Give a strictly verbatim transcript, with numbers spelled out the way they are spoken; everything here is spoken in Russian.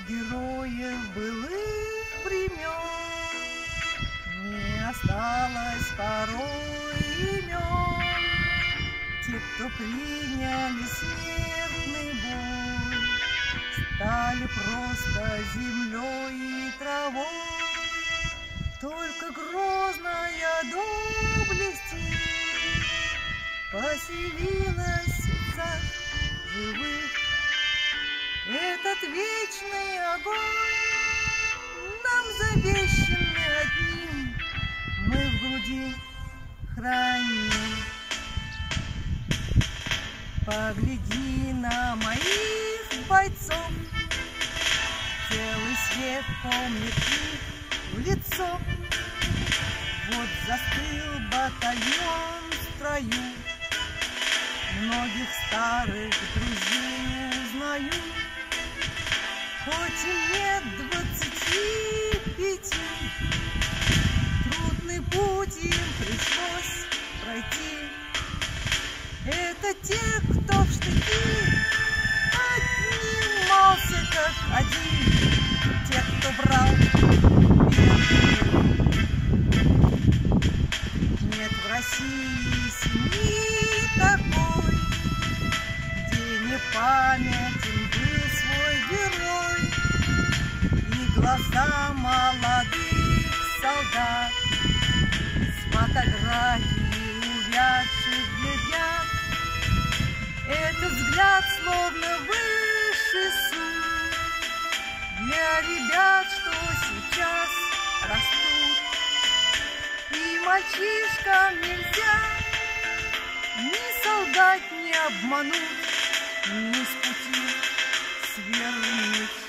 героев былых времен не осталось порой имен. Те, кто приняли смертный бой, стали просто землей и травой. Только грозная доблесть поселилась в сердцах живых. Этот вечный огонь нам завещанный одним, мы в груди храним. Погляди на моих бойцов, целый свет помнит их в лицо. Вот застыл батальон в строю, многих старых друзей узнаю. Хоть им нет двадцати пяти, трудный путь им пришлось пройти. Это те, кто в штыки отнимался как один, те, кто брал первый. Нет в России семьи такой, где не памятен был свой герой. И глаза молодых солдат с фотографией увядших глядят. Этот взгляд словно высший суд для ребят, что сейчас растут. И мальчишкам нельзя ни солдат не обмануть, ни с пути свернуть.